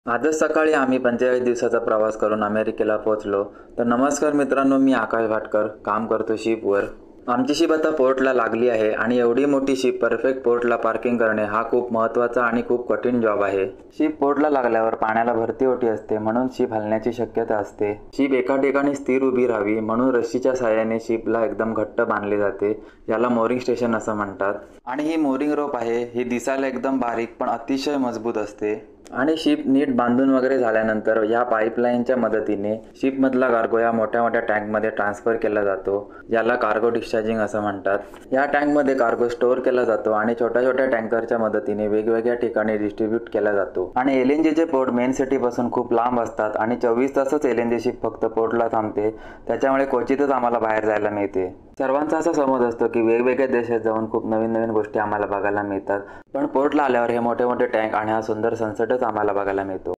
आजच सकाळी आम्ही 45 दिवसाचा प्रवास करून अमेरिकेला पोहोचलो. तर नमस्कार मित्रांनो, मी आकाश भाटकर काम करतो शिपवर. आमची शिप आता पोर्टला लागली आहे आणि एवढी मोठी शिप परफेक्ट पोर्टला पार्किंग करणे हा खूप महत्त्वाचा आणि खूप कठीण जॉब आहे. शिप पोर्टला लागल्यावर पाण्याला भरती ओटी असते, म्हणून शिप हलण्याची शक्यता असते. शिप एका ठिकाणी स्थिर उभी राहावी म्हणून रस्सीच्या साहाय्याने शिपला एकदम घट्ट बांधले जाते, याला मोरिंग स्टेशन असं म्हणतात. आणि ही मोरिंग रोप आहे, ही दिसायला एकदम बारीक पण अतिशय मजबूत असते. आणि शिप नीट बांधून वगैरे झाल्यानंतर या पाईपलाईनच्या मदतीने शिपमधला कार्गो या मोठ्या मोठ्या टँकमध्ये ट्रान्सफर केला जातो, याला कार्गो डिस्चार्जिंग असं म्हणतात. या टँकमध्ये कार्गो स्टोअर केला जातो आणि छोट्या छोट्या टँकरच्या मदतीने वेगवेगळ्या ठिकाणी डिस्ट्रीब्यूट केला जातो. आणि एलएनजीचे पोर्ट मेन सिटीपासून खूप लांब असतात आणि 24 तासच एलएनजी शिप फक्त पोर्टला थांबते, त्याच्यामुळे क्वचितच आम्हाला बाहेर जायला मिळते. सर्वांचा असा समज असतो की वेगवेगळ्या देशात जाऊन खूप नवीन नवीन गोष्टी आम्हाला बघायला मिळतात, पण पोर्टला आल्यावर हे मोठे मोठे टँक आणि हा सुंदर सनसेटच आम्हाला बघायला मिळतो.